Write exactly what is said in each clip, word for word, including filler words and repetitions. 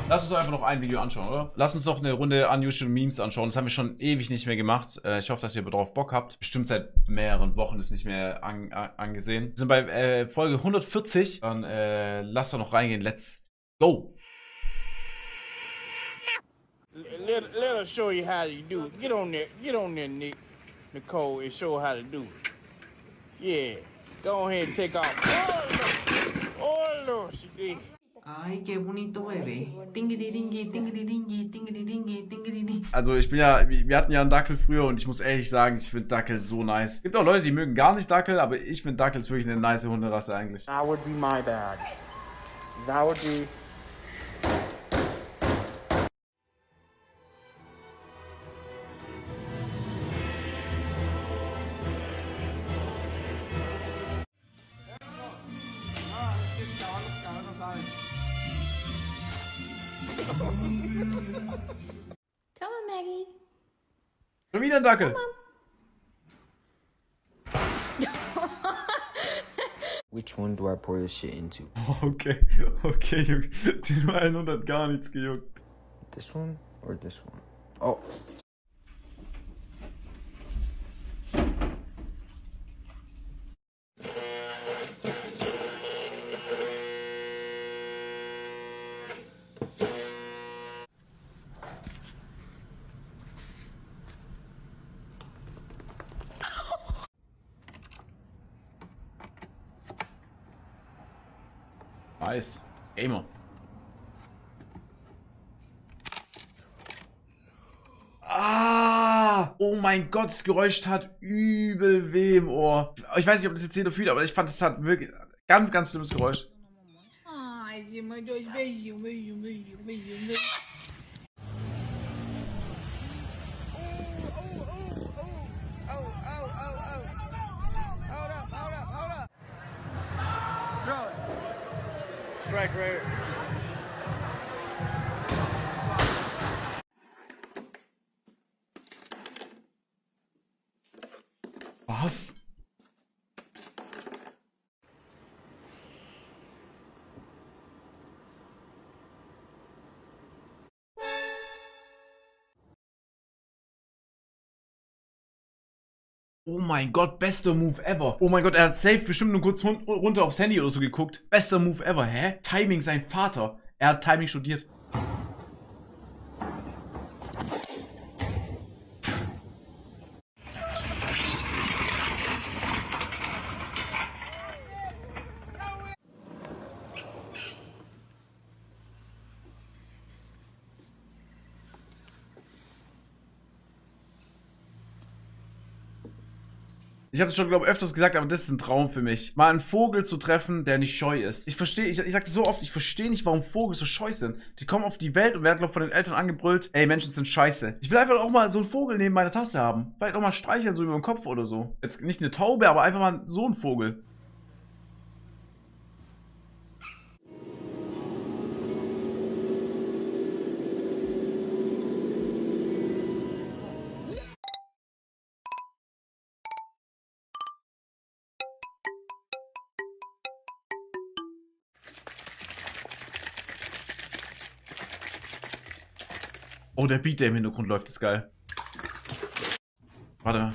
Lass uns doch einfach noch ein Video anschauen, oder? Lass uns doch eine Runde Unusual Memes anschauen. Das haben wir schon ewig nicht mehr gemacht. Äh, ich hoffe, dass ihr darauf Bock habt. Bestimmt seit mehreren Wochen ist nicht mehr an, an, angesehen. Wir sind bei äh, Folge hundertvierzig. Dann äh, lass doch noch reingehen. Let's go! Let, let us show you how you do it. Get on there. Get on there, Nick. Nicole, and show her how to do it. Yeah. Go ahead and take off. Oh, Lord. Oh, Lord. She did. Ay, qué bonito bebé. Tingidi-dingi, tingidi-dingi, tingidi-dingi, tingidi-dingi. Also ich bin ja, wir hatten ja einen Dackel früher und ich muss ehrlich sagen, ich finde Dackel so nice. Es gibt auch Leute, die mögen gar nicht Dackel, aber ich finde Dackel ist wirklich eine nice Hunderasse eigentlich. That would be my bad. That would be... Come on, Maggie. Schon wieder ein Dackel. Which one do I pour this shit into? Okay, okay, Junge. Den hundert hat gar nichts gejuckt. This one or this one? Oh. Nice. Gamer. Ah! Oh mein Gott, das Geräusch tat übel weh im Ohr. Ich weiß nicht, ob das jetzt jeder fühlt, aber ich fand, das hat wirklich ganz, ganz schlimmes Geräusch. Ai, se mãe dois beijinhos, beijinho, beijinho, beijinho, beijinho. Strike right. Was? Oh mein Gott, bester Move ever. Oh mein Gott, er hat safe bestimmt nur kurz runter aufs Handy oder so geguckt. Bester Move ever, hä? Timing sein Vater. Er hat Timing studiert. Ich habe es schon, glaube ich, öfters gesagt, aber das ist ein Traum für mich. Mal einen Vogel zu treffen, der nicht scheu ist. Ich verstehe, ich, ich sage das so oft, ich verstehe nicht, warum Vögel so scheu sind. Die kommen auf die Welt und werden, glaube ich, von den Eltern angebrüllt, ey, Menschen sind scheiße. Ich will einfach auch mal so einen Vogel neben meiner Tasse haben. Vielleicht auch mal streicheln, so über den Kopf oder so. Jetzt nicht eine Taube, aber einfach mal so ein Vogel. Oh, der Beat, der im Hintergrund läuft, ist geil. Warte.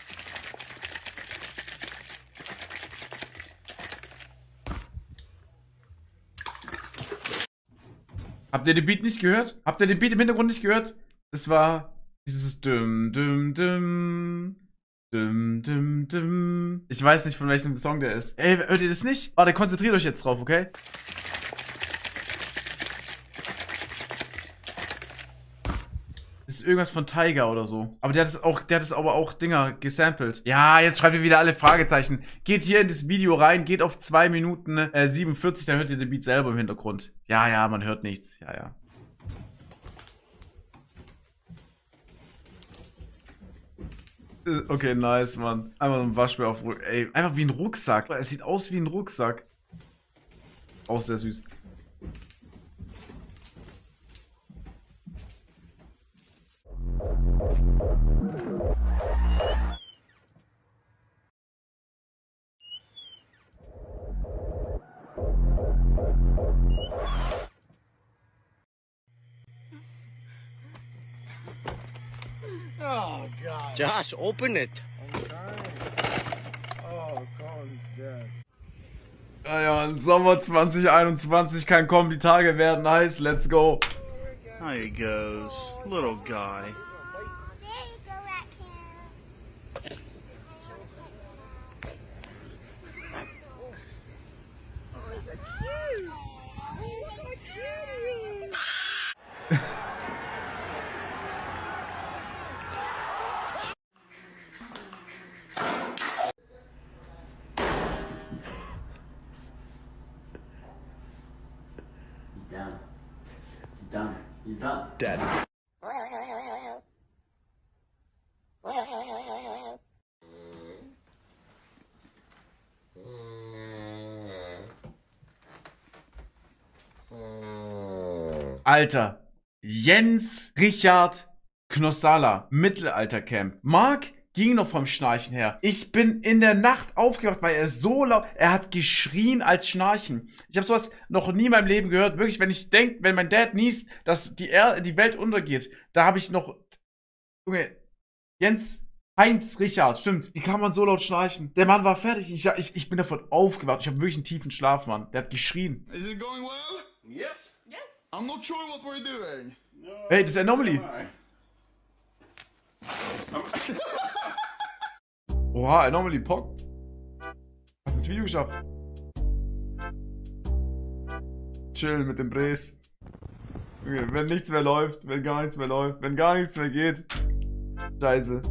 Habt ihr den Beat nicht gehört? Habt ihr den Beat im Hintergrund nicht gehört? Das war dieses Düm, Düm, Düm. Düm, Düm, Düm. Ich weiß nicht, von welchem Song der ist. Ey, hört ihr das nicht? Warte, konzentriert euch jetzt drauf, okay? Das ist irgendwas von Tiger oder so. Aber der hat es auch, der hat es aber auch Dinger gesampelt. Ja, jetzt schreibt ihr wieder alle Fragezeichen. Geht hier in das Video rein, geht auf zwei Minuten äh, siebenundvierzig, dann hört ihr den Beat selber im Hintergrund. Ja, ja, man hört nichts. Ja, ja. Okay, nice, Mann. Einfach so ein Waschbär auf Rucksack. Ey, einfach wie ein Rucksack. Es sieht aus wie ein Rucksack. Auch sehr süß. Oh, God. Josh, open it. I'm trying. Oh, Colin's dead. Ja, ja, Sommer zwanzig einundzwanzig kann kommen, die Tage werden heiß, let's go. There he goes. Little guy. There you go, Raccoon. Oh, he's so cute. Oh, he's so cute. He's down. He's done. He's done. Dead. Alter, Jens Richard Knossala, Mittelaltercamp. Marc ging noch vom Schnarchen her. Ich bin in der Nacht aufgewacht, weil er so laut, er hat geschrien als Schnarchen. Ich habe sowas noch nie in meinem Leben gehört. Wirklich, wenn ich denke, wenn mein Dad niest, dass die, er die Welt untergeht, da habe ich noch, Junge, Jens, Heinz Richard, stimmt. Wie kann man so laut schnarchen? Der Mann war fertig. Ich, ich, ich bin davon aufgewacht. Ich habe wirklich einen tiefen Schlaf, Mann. Der hat geschrien. Is it going well? Yes. I'm not sure what we're doing. Hey, das ist Anomaly. Oha, Anomaly, Pock. Hast das Video geschafft? Chillen mit dem Bres. Okay, wenn nichts mehr läuft, wenn gar nichts mehr läuft, wenn gar nichts mehr geht. Scheiße.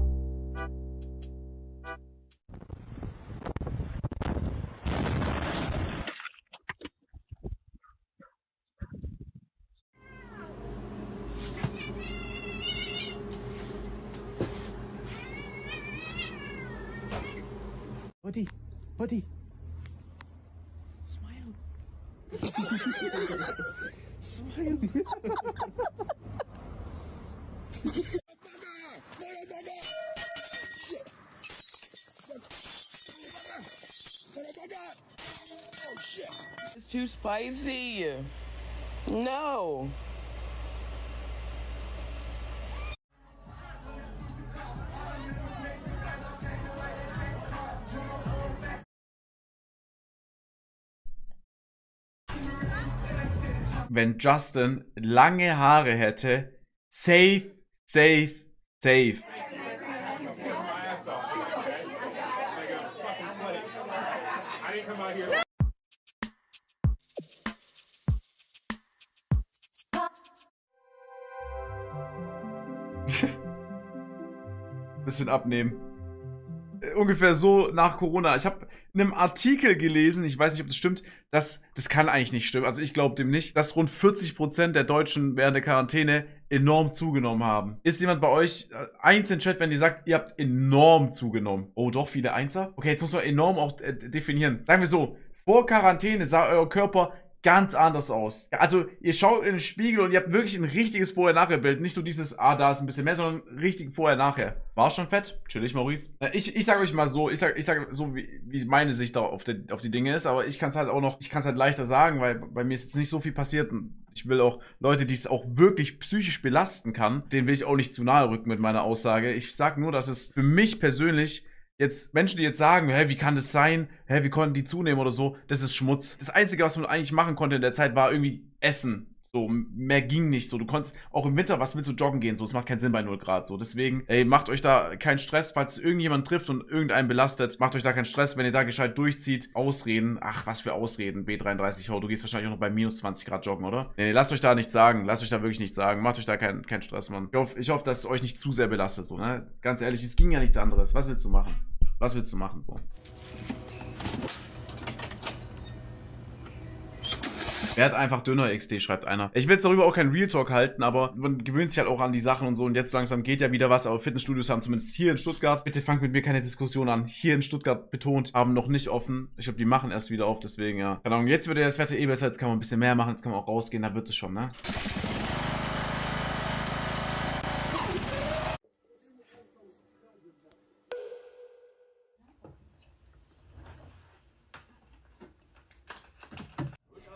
Buddy, buddy. Smile. Smile. It's too spicy. No. Wenn Justin lange Haare hätte, safe, safe, safe. Bisschen abnehmen. Ungefähr so nach Corona. Ich habe in einem Artikel gelesen, ich weiß nicht, ob das stimmt, dass, das kann eigentlich nicht stimmen, also ich glaube dem nicht, dass rund vierzig Prozent der Deutschen während der Quarantäne enorm zugenommen haben. Ist jemand bei euch, äh, eins im Chat, wenn ihr sagt, ihr habt enorm zugenommen? Oh, doch, viele Einser? Okay, jetzt muss man enorm auch äh, definieren. Sagen wir so, vor Quarantäne sah euer Körper ganz anders aus. Also, ihr schaut in den Spiegel und ihr habt wirklich ein richtiges Vorher-Nachher-Bild. Nicht so dieses, ah, da ist ein bisschen mehr, sondern richtig Vorher-Nachher. War schon fett? Chillig, Maurice. Ich, ich sag euch mal so, ich sag, ich sag so, wie, wie meine Sicht da auf die, auf die Dinge ist, aber ich kann es halt auch noch, ich kann es halt leichter sagen, weil bei mir ist jetzt nicht so viel passiert und ich will auch Leute, die es auch wirklich psychisch belasten kann, denen will ich auch nicht zu nahe rücken mit meiner Aussage. Ich sag nur, dass es für mich persönlich jetzt Menschen, die jetzt sagen, hä, wie kann das sein? Hä, wie konnten die zunehmen oder so? Das ist Schmutz. Das Einzige, was man eigentlich machen konnte in der Zeit, war irgendwie essen. So, mehr ging nicht so. Du konntest auch im Winter, was willst du joggen gehen? So, es macht keinen Sinn bei null Grad. So, deswegen, ey, macht euch da keinen Stress, falls irgendjemand trifft und irgendeinen belastet. Macht euch da keinen Stress, wenn ihr da gescheit durchzieht. Ausreden. Ach, was für Ausreden. B dreiunddreißig, oh, du gehst wahrscheinlich auch noch bei minus zwanzig Grad joggen, oder? Nee, lasst euch da nichts sagen. Lasst euch da wirklich nichts sagen. Macht euch da keinen keinen Stress, Mann. Ich hoffe, ich hoffe, dass es euch nicht zu sehr belastet, so, ne? Ganz ehrlich, es ging ja nichts anderes. Was willst du machen? Was willst du machen, so? Werd einfach dünner, X D, schreibt einer. Ich will jetzt darüber auch keinen Real Talk halten, aber man gewöhnt sich halt auch an die Sachen und so. Und jetzt langsam geht ja wieder was. Aber Fitnessstudios haben zumindest hier in Stuttgart, bitte fangt mit mir keine Diskussion an, hier in Stuttgart betont, haben noch nicht offen. Ich glaube, die machen erst wieder auf, deswegen, ja. Keine Ahnung, jetzt wird ja das Wetter eh besser, jetzt kann man ein bisschen mehr machen, jetzt kann man auch rausgehen, da wird es schon, ne?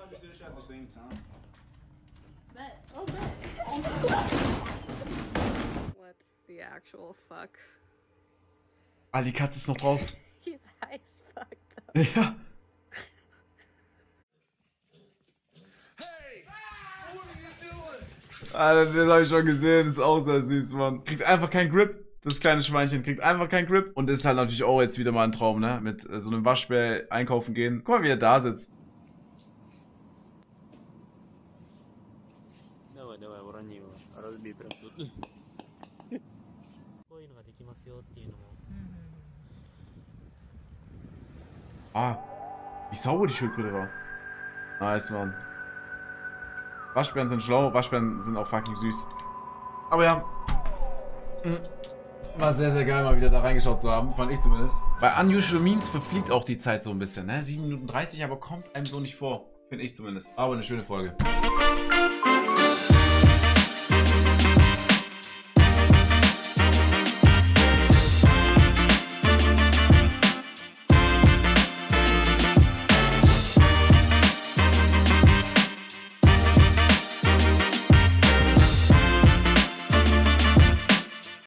Bet. Oh, bet. the actual fuck. Ah, die Katze ist noch drauf. He's high as fuck though. Ja. Alter, das habe ich schon gesehen, ist auch sehr süß, Mann. Kriegt einfach keinen Grip, das kleine Schweinchen kriegt einfach keinen Grip. Und ist halt natürlich auch jetzt wieder mal ein Traum, ne? Mit äh, so einem Waschbär einkaufen gehen. Guck mal, wie er da sitzt. Ah, wie sauber die Schildkröte war. Nice, Mann. Waschbären sind schlau, Waschbären sind auch fucking süß. Aber ja, war sehr, sehr geil, mal wieder da reingeschaut zu haben, fand ich zumindest. Bei Unusual Memes verfliegt auch die Zeit so ein bisschen, ne? sieben Minuten dreißig, aber kommt einem so nicht vor, finde ich zumindest. Aber eine schöne Folge.